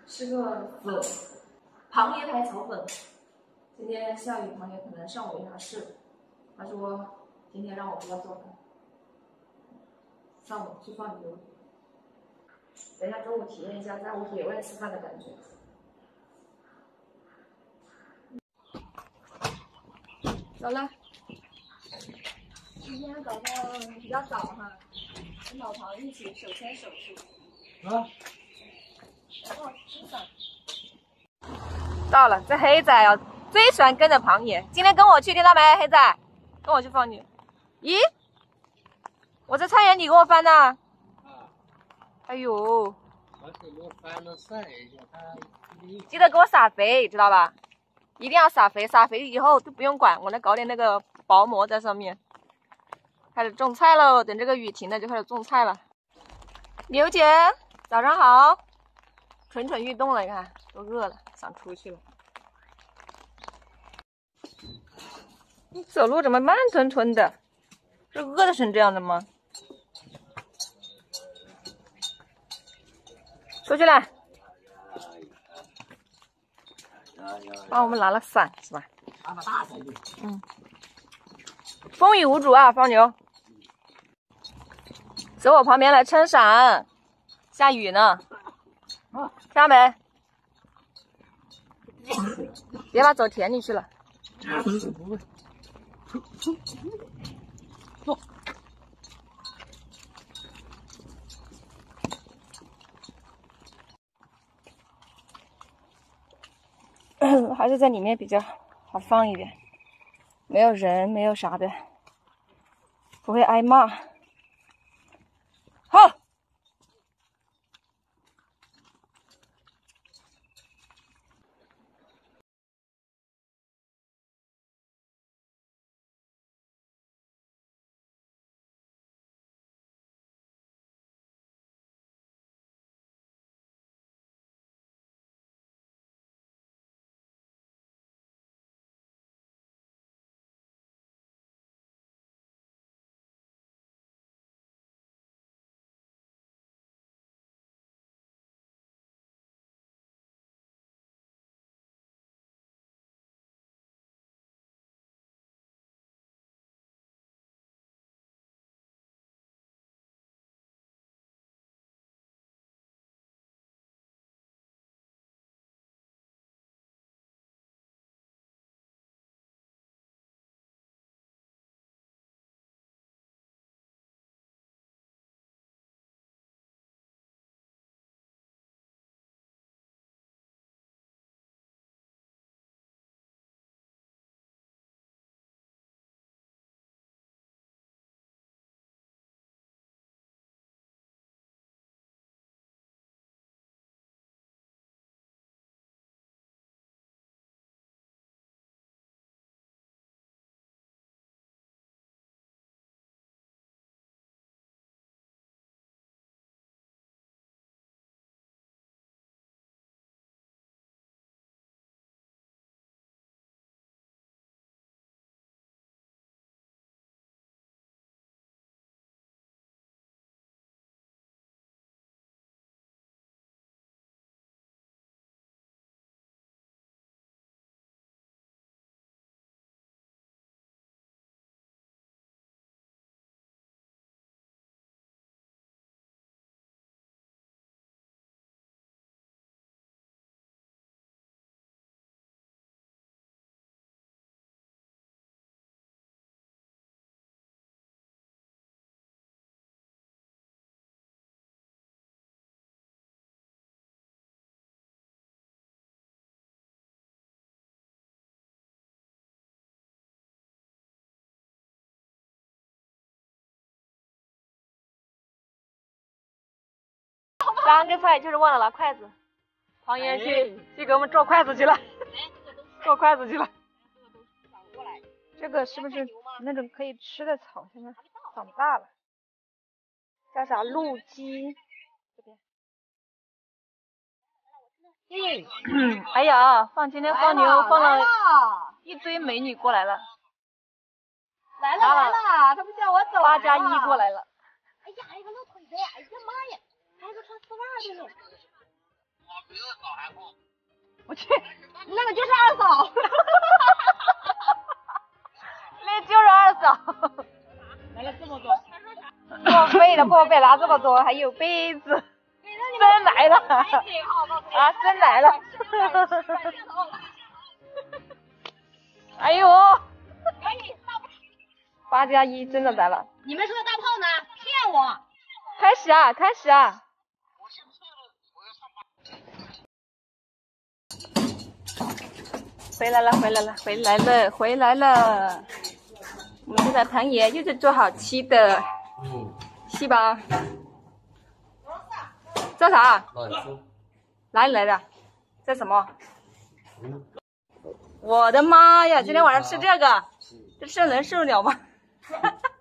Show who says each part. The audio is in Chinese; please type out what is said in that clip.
Speaker 1: 是个粉，螃蟹拍炒粉。今天下雨，螃蟹可能上午有点事，他说今天让我不要做饭，上午去放牛。等一下中午体验一下在屋野外吃饭的感觉。走了。今天早上比较早哈，跟老唐一起手牵手去。啊。然后吃饭。到了，这黑仔啊，最喜欢跟着螃蟹。今天跟我去，听到没，黑仔？跟我去放牛。咦？我在菜园，你给我翻呢？哎呦！记得给我撒肥，知道吧？一定要撒肥，撒肥以后都不用管，我来搞点那个薄膜在上面。开始种菜喽，等这个雨停了就开始种菜了。牛姐，早上好！蠢蠢欲动了，你看，都饿了，想出去了。你走路怎么慢吞吞的？是饿的成这样的吗？出去了。帮我们拿了伞是吧？嗯。风雨无阻啊，放牛。走我旁边来撑伞，下雨呢。听到没？别把走田里去了。还是在里面比较好放一点，没有人，没有啥的，不会挨骂。好。刚个菜就是忘了拿筷子，唐嫣去给我们做筷子去了，做筷子去了。这个是不是那种可以吃的草？现在长大了，叫啥鹿鸡？这边。哎呀，今天放牛放了一堆美女过来了。
Speaker 2: 来了，他不叫我走。
Speaker 1: 8+1过来了。
Speaker 2: 哎呀，还有个露腿的呀！哎呀妈呀，还有个穿丝袜的呢。 我去，那个就是二嫂。
Speaker 1: 那就是二嫂。
Speaker 2: 来了这么多。
Speaker 1: 破费了，破费拿这么多，还有杯子。真来了。啊，真来了。哎呦！8+1真的来了。
Speaker 2: 你们说的大炮呢？骗我！
Speaker 1: 开始啊，开始啊！回来了，回来了，回来了，回来了！我们现在盘爷又是做好吃的，是吧？做啥？哪里来的？这什么？我的妈呀！今天晚上吃这个，这能受了吗？